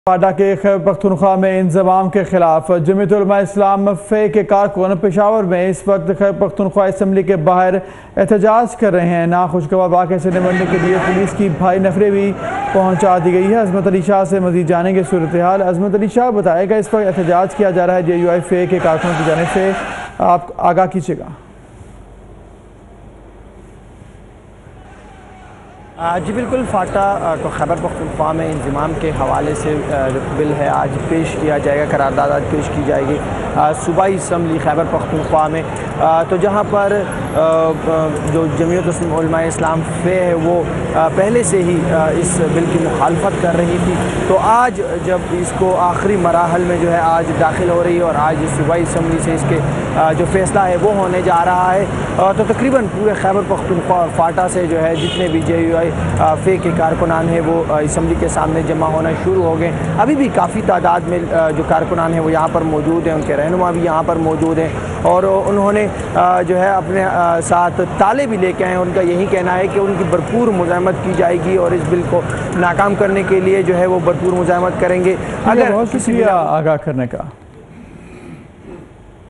पाटा के खैबर पख्तूनख्वा में इंजमाम के खिलाफ जमीयत उलमा इस्लाम फे के कारकुन पेशावर में इस वक्त खैबर पख्तूनख्वा असम्बली के बाहर एहतजाज कर रहे हैं। नाखुशगवार वाक़े से निपटने के लिए पुलिस की भारी नफरें भी पहुँचा दी गई है। अजमत अली शाह से मजीद जानेंगे सूरत हाल। अजमत अली शाह बताएगा, इस पर एहतजाज किया जा रहा है JUI फे के कारकुनों की जानिब से, आप आगाह कीजिएगा। जी बिल्कुल, फाटा तो खैबर पख्तूनख्वा में इंज़माम के हवाले से बिल है, आज पेश किया जाएगा, करारदाद आज पेश की जाएगी सूबाई असम्बली खैबर पख्तूनख्वा में। तो जहाँ पर जो जमीयत उलमा इस्लाम फे है वो पहले से ही इस बिल की मुखालफत कर रही थी, तो आज जब इसको आखिरी मराहल में जो है आज दाखिल हो रही है और आज सूबाई असम्बली से इसके जो फैसला है वो होने जा रहा है, तो तकरीबन पूरे खैबर पख्तूनख्वा और फाटा से जो है जितने भी JUI फे के कारकुनान हैं वो असम्बली के सामने जमा होना शुरू हो गए। अभी भी काफ़ी तादाद में जो कारकुनान हैं वो यहाँ पर मौजूद हैं, उनके रहनुमा भी यहाँ पर मौजूद हैं और उन्होंने जो है अपने साथ ताले भी लेके आए हैं। उनका यही कहना है कि उनकी भरपूर मुज़ाहमत की जाएगी और इस बिल को नाकाम करने के लिए जो है वो भरपूर मुज़ाहमत करेंगे। अगर किसी आगाह करने का